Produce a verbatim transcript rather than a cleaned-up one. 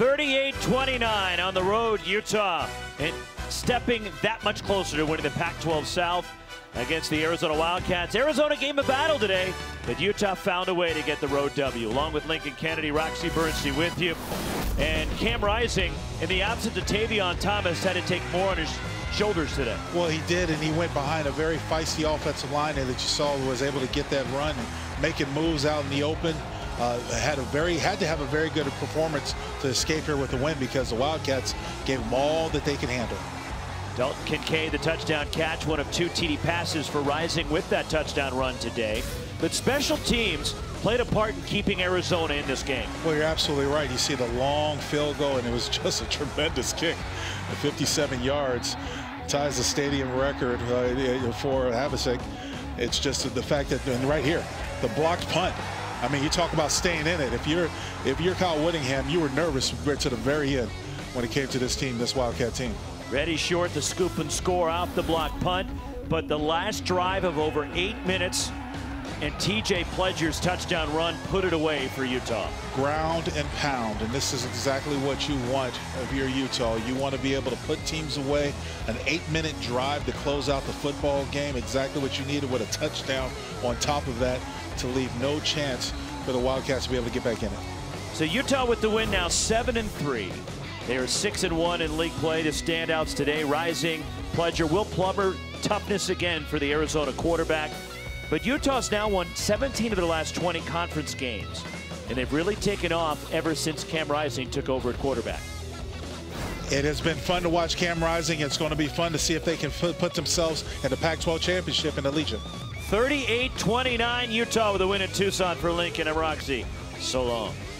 thirty-eight twenty-nine on the road, Utah, and stepping that much closer to winning the Pac twelve South against the Arizona Wildcats. Arizona gave a battle today, but Utah found a way to get the road W. Along with Lincoln Kennedy, Roxy Bernstein with you. And Cam Rising, in the absence of Tavion Thomas, had to take more on his shoulders today. Well, he did, and he went behind a very feisty offensive line that you saw was able to get that run and making moves out in the open. Uh, had a very had to have a very good performance to escape here with the win, because the Wildcats gave them all that they can handle. Dalton Kincaid, the touchdown catch, one of two T D passes for Rising with that touchdown run today. But special teams played a part in keeping Arizona in this game. Well, you're absolutely right. You see the long field goal, and it was just a tremendous kick. fifty-seven yards, ties the stadium record uh, for Havasek. It's just the fact that, and right here, the blocked punt. I mean, you talk about staying in it. If you're if you're Kyle Whittingham, you were nervous to the very end when it came to this team, this Wildcat team. Reddy Short, the scoop and score off the block punt, but the last drive of over eight minutes and T J Pledger's touchdown run put it away for Utah. Ground and pound, and this is exactly what you want of your Utah. You want to be able to put teams away. An eight-minute drive to close out the football game, exactly what you needed, with a touchdown on top of that to leave no chance for the Wildcats to be able to get back in it. So Utah with the win now, seven and three. They are six and one in league play. The standouts today: Rising, Pledger, Will Plummer, toughness again for the Arizona quarterback. But Utah's now won seventeen of their last twenty conference games, and they've really taken off ever since Cam Rising took over at quarterback. It has been fun to watch Cam Rising. It's going to be fun to see if they can put themselves in the Pac twelve championship in the Legion. thirty-eight twenty-nine Utah with a win in Tucson for Lincoln and Roxy. So long.